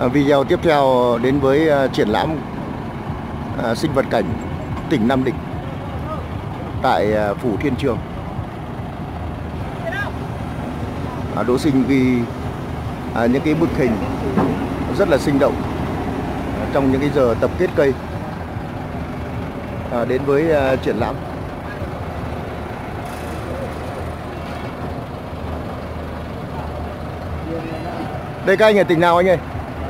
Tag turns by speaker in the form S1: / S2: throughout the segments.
S1: Video tiếp theo đến với triển lãm sinh vật cảnh tỉnh Nam Định tại Phủ Thiên Trường. Đỗ Sinh ghi những cái bức hình rất là sinh động trong những cái giờ tập kết cây đến với triển lãm. Đây các anh ở tỉnh nào anh ơi?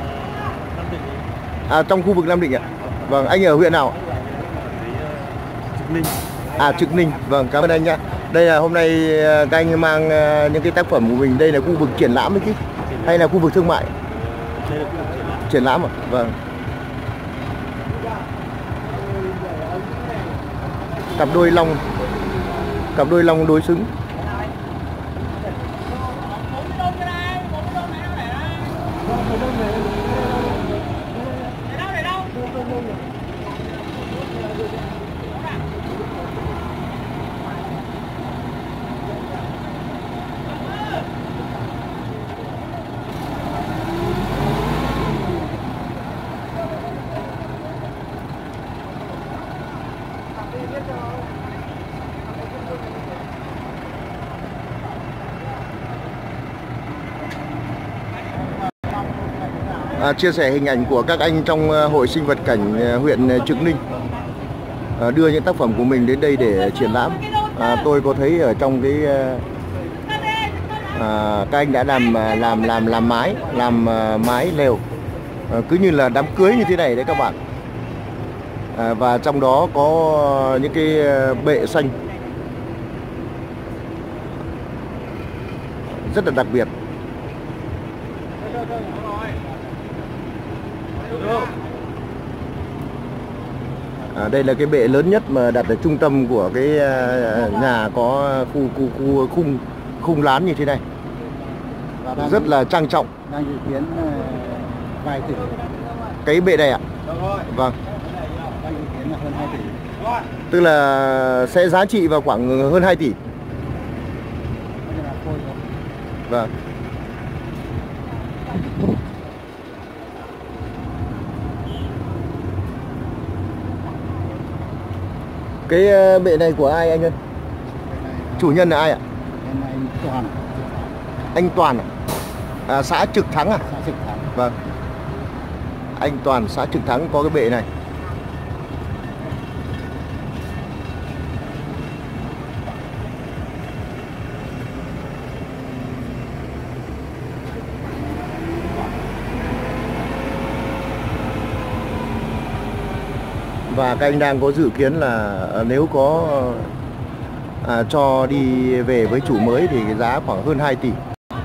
S1: Trong khu vực Nam Định ạ. Vâng, anh ở huyện nào ạ?
S2: Trực Ninh.
S1: Trực Ninh. Vâng, cảm ơn anh nhá. Đây là hôm nay các anh mang những cái tác phẩm của mình. Đây là khu vực triển lãm đấy chứ? Hay là khu vực thương mại?
S2: Đây là khu vực triển lãm.
S1: Triển lãm ạ? Vâng. Cặp đôi long đối xứng. Chia sẻ hình ảnh của các anh trong hội sinh vật cảnh huyện Trực Ninh đưa những tác phẩm của mình đến đây để triển lãm. Tôi có thấy ở trong cái các anh đã làm mái lều cứ như là đám cưới như thế này đấy các bạn. Và trong đó có những cái bệ xanh rất là đặc biệt. Đây là cái bệ lớn nhất mà đặt ở trung tâm của cái nhà có khung lán như thế này, rất là trang trọng.
S2: Đang dự kiến vài tỷ.
S1: Cái bệ này ạ? Vâng.
S2: Đang dự kiến là hơn 2 tỷ.
S1: Tức là sẽ giá trị vào khoảng hơn 2 tỷ. Vâng. Cái bệ này của ai anh ơi? Chủ nhân là ai ạ?
S2: Anh Toàn.
S1: Anh Toàn à? Xã Trực Thắng à?
S2: Xã Trực Thắng.
S1: Vâng. Anh Toàn, xã Trực Thắng có cái bệ này. Và các anh đang có dự kiến là nếu có cho đi về với chủ mới thì cái giá khoảng hơn 2 tỷ.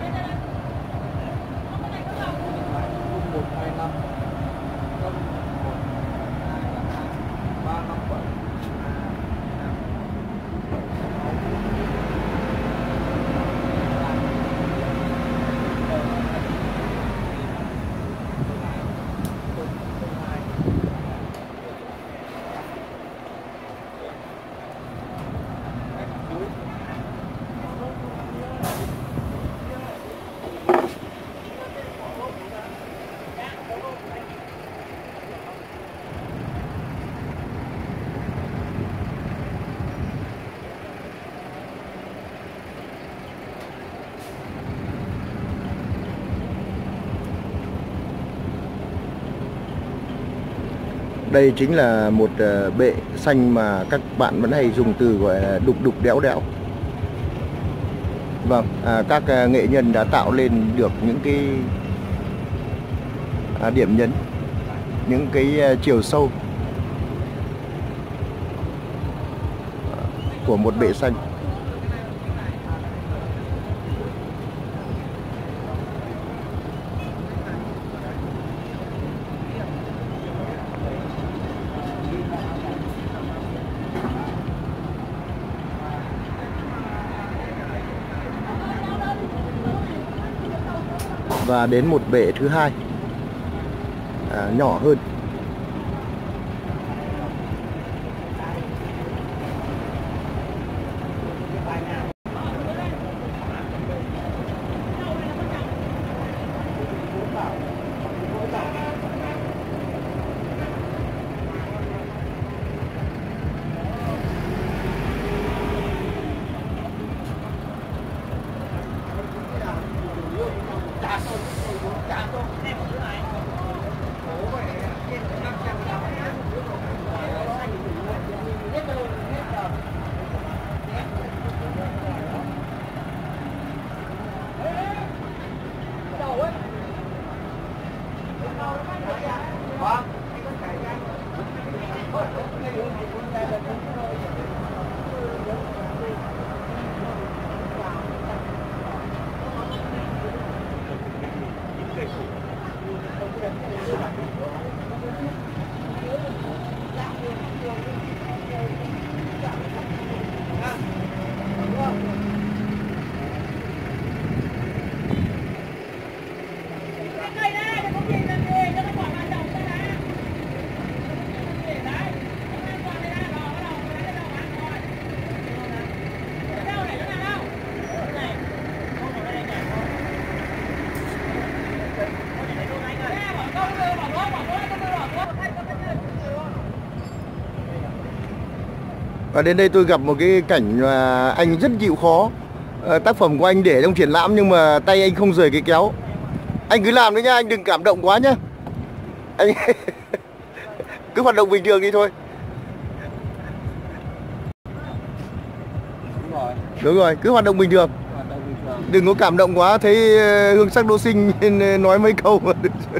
S1: Đây chính là một bệ xanh mà các bạn vẫn hay dùng từ gọi là đục đục đẽo đẽo. Vâng, các nghệ nhân đã tạo lên được những cái điểm nhấn, những cái chiều sâu của một bệ xanh. Và đến một bệ thứ hai nhỏ hơn. Và đến đây tôi gặp một cái cảnh mà anh rất chịu khó. Tác phẩm của anh để trong triển lãm nhưng mà tay anh không rời cái kéo. Anh cứ làm đấy nhá, anh đừng cảm động quá nhá. Anh cứ hoạt động bình thường đi thôi. Đúng rồi, cứ hoạt động bình thường. Đừng có cảm động quá, thấy Hương Sắc Đỗ Sinh nói mấy câu mà.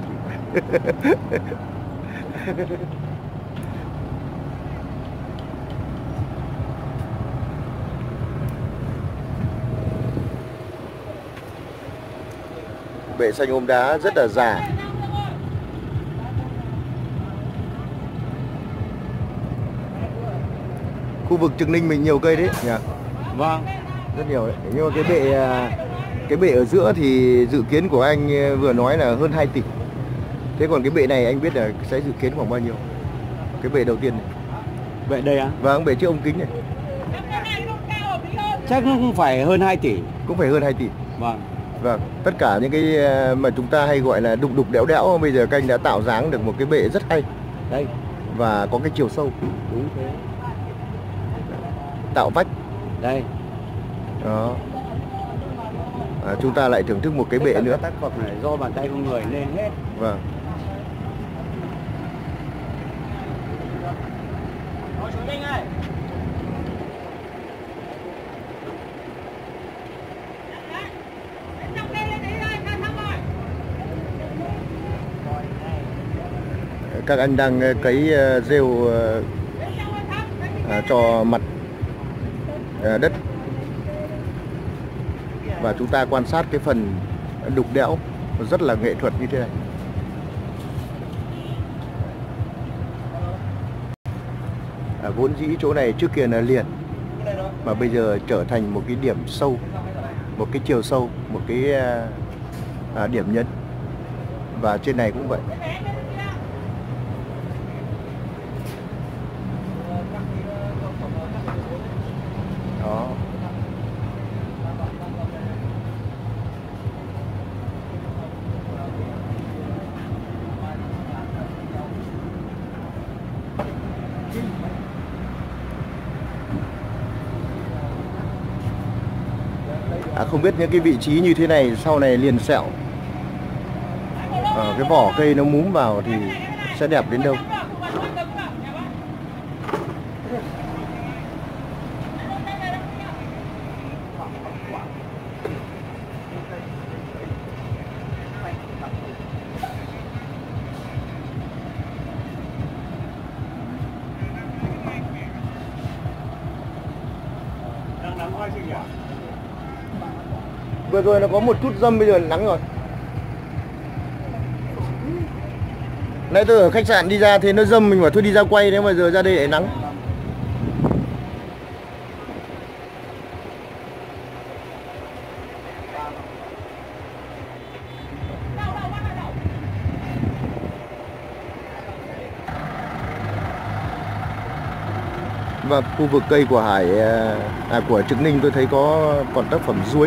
S1: Bệ xanh ôm đá rất là già. Khu vực Trực Ninh mình nhiều cây đấy nhỉ?
S2: Vâng,
S1: Rất nhiều đấy. Nhưng mà cái bệ ở giữa thì dự kiến của anh vừa nói là hơn 2 tỷ. Thế còn cái bệ này anh biết là sẽ dự kiến khoảng bao nhiêu? Cái bệ đầu tiên này.
S2: vậy đây á?
S1: Vâng, bệ trước ống kính này.
S2: Chắc nó cũng phải hơn 2 tỷ.
S1: Cũng phải hơn 2 tỷ.
S2: Vâng.
S1: Vâng, tất cả những cái mà chúng ta hay gọi là đục đục đẽo đẽo, bây giờ các anh đã tạo dáng được một cái bệ rất hay.
S2: Đây.
S1: Và có cái chiều sâu.
S2: Đúng thế.
S1: Tạo vách.
S2: Đây.
S1: Đó. Chúng ta lại thưởng thức một cái bệ nữa.
S2: Tác phẩm này do bàn tay con người nên hết.
S1: Vâng. Các anh đang cấy rêu cho mặt đất. Và chúng ta quan sát cái phần đục đẽo rất là nghệ thuật như thế này. Vốn dĩ chỗ này trước kia là liền, mà bây giờ trở thành một cái điểm sâu, một cái chiều sâu, một cái điểm nhấn. Và trên này cũng vậy. Đó. Không biết những cái vị trí như thế này sau này liền sẹo, cái vỏ cây nó múm vào thì sẽ đẹp đến đâu. Vừa rồi nó có một chút râm, bây giờ nắng rồi. Nãy tôi ở khách sạn đi ra thì nó râm, mình bảo thôi đi ra quay, nếu mà giờ ra đây lại nắng. Và khu vực cây của của Trực Ninh tôi thấy còn tác phẩm ruối.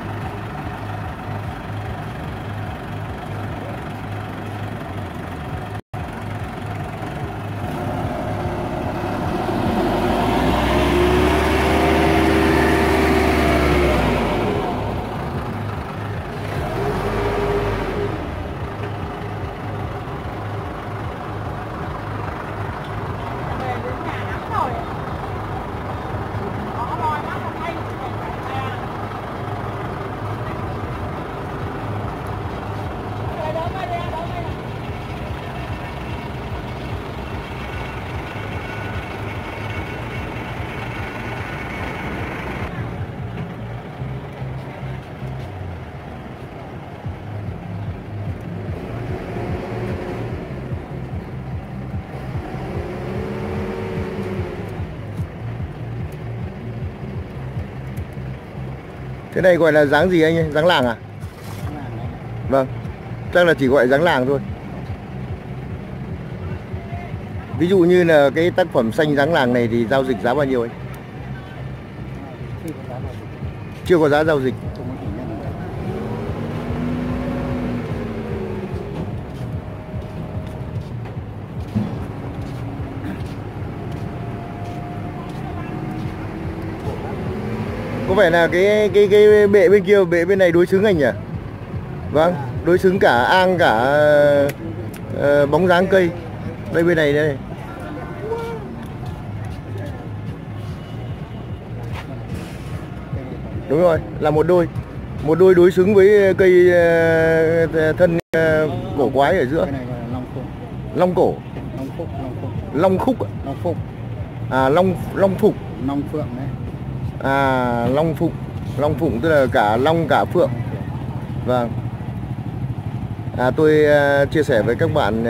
S1: Thế này gọi là dáng gì anh ơi? Dáng làng à? Vâng, chắc là chỉ gọi dáng làng thôi. Ví dụ như là cái tác phẩm xanh dáng làng này thì giao dịch giá bao nhiêu anh? Chưa có giá giao dịch. Có vẻ là cái bệ bên kia, bệ bên này đối xứng anh nhỉ? Vâng, đối xứng cả ang cả bóng dáng cây. Đây bên này đây. Đúng rồi, là một đôi. Một đôi đối xứng với cây thân cổ quái ở giữa.
S3: Cái này là
S1: Long cổ. Long khúc. À, long phụng.
S3: Long phượng đấy.
S1: À, long phụng. Long phụng tức là cả long cả phượng. Vâng. Tôi chia sẻ với các bạn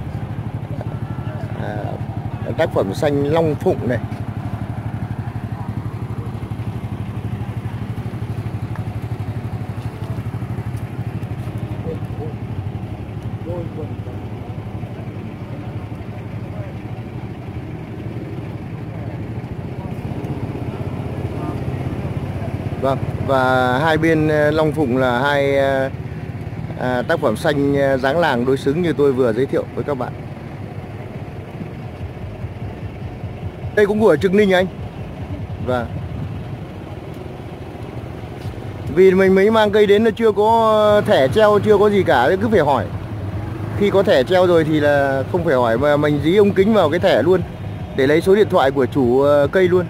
S1: tác phẩm xanh long phụng này. Vâng, và hai bên long phụng là hai tác phẩm xanh dáng làng đối xứng như tôi vừa giới thiệu với các bạn. Đây cũng của Trực Ninh anh. Vâng. Vì mình mới mang cây đến nó chưa có thẻ treo, chưa có gì cả, cứ phải hỏi. Khi có thẻ treo rồi thì là không phải hỏi mà mình dí ống kính vào cái thẻ luôn để lấy số điện thoại của chủ cây luôn.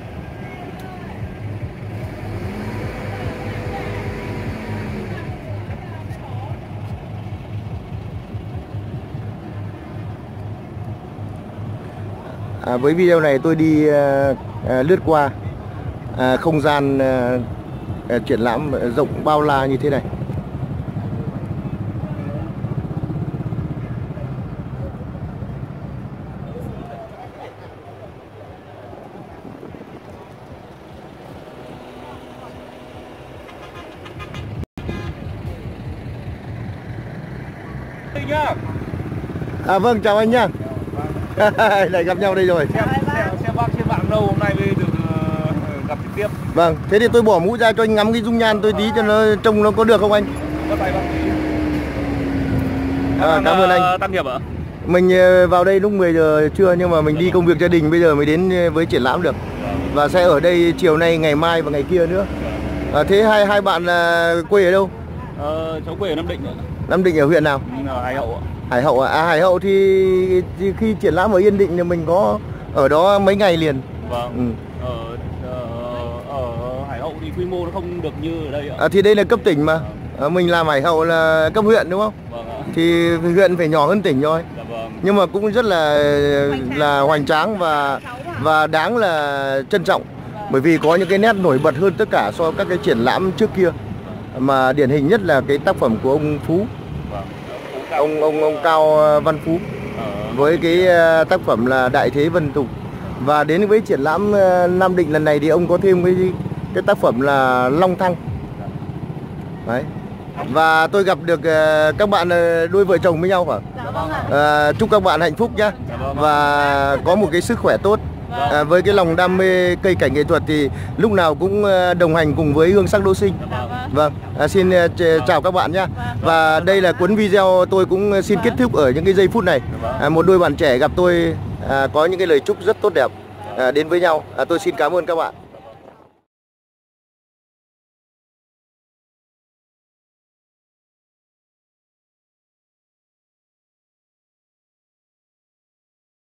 S1: Với video này tôi đi lướt qua không gian triển lãm rộng bao la như thế này. Vâng, chào anh nhá. Lại gặp nhau đây rồi.
S4: Xem bác trên mạng lâu, hôm nay mới được gặp trực tiếp.
S1: Vâng, thế thì tôi bỏ mũ ra cho anh ngắm cái dung nhan tôi tí cho nó trông nó có được không anh?
S4: Bắt tay bác.
S1: Cảm ơn anh.
S4: Tác nghiệp ạ?
S1: Mình vào đây lúc 10 giờ trưa nhưng mà mình đi công việc gia đình bây giờ mới đến với triển lãm được. Và sẽ ở đây chiều nay, ngày mai và ngày kia nữa. Thế hai bạn là quê ở đâu?
S4: Cháu quê ở Nam Định ạ.
S1: Nam Định ở huyện nào?
S4: Ở Hải Hậu ạ.
S1: Hải Hậu à? Hải Hậu thì khi triển lãm ở Yên Định thì mình có ở đó mấy ngày liền.
S4: Vâng. Ở Hải Hậu thì quy mô nó không được như ở đây ạ.
S1: Thì đây là cấp tỉnh mà. Mình làm Hải Hậu là cấp huyện đúng không?
S4: Vâng ạ.
S1: Thì huyện phải nhỏ hơn tỉnh thôi.
S4: Dạ vâng.
S1: Nhưng mà cũng rất là hoành tráng và đáng là trân trọng. Bởi vì có những cái nét nổi bật hơn tất cả so với các cái triển lãm trước kia. Mà điển hình nhất là cái tác phẩm của ông Phú. Ông Cao Văn Phú với cái tác phẩm là Đại Thế Vân Tục. Và đến với triển lãm Nam Định lần này thì ông có thêm cái tác phẩm là Long Thăng. Đấy. Và tôi gặp được các bạn đôi vợ chồng với nhau phải không? Chúc các bạn hạnh phúc nhé. Và có một cái sức khỏe tốt. Với cái lòng đam mê cây cảnh nghệ thuật thì lúc nào cũng đồng hành cùng với Hương Sắc Đỗ Sinh. Vâng, xin chào các bạn nhé. Và đây là cuốn video tôi cũng xin kết thúc ở những cái giây phút này. Một đôi bạn trẻ gặp tôi có những cái lời chúc rất tốt đẹp đến với nhau. Tôi xin cảm ơn các bạn.